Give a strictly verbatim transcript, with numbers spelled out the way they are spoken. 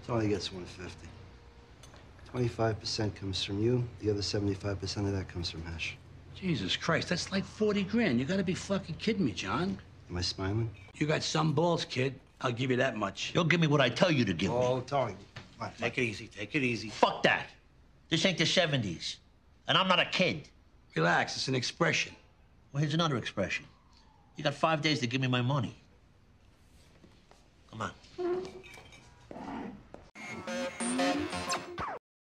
So he gets one fifty. Twenty-five percent comes from you. The other seventy-five percent of that comes from Hesh. Jesus Christ, that's like forty grand. You gotta be fucking kidding me, John. Am I smiling? You got some balls, kid. I'll give you that much. You'll give me what I tell you to give me. Oh, Tony. Come on, Take it easy, take it easy. Fuck that. This ain't the seventies. And I'm not a kid. Relax, it's an expression. Well, here's another expression. You got five days to give me my money. Come on.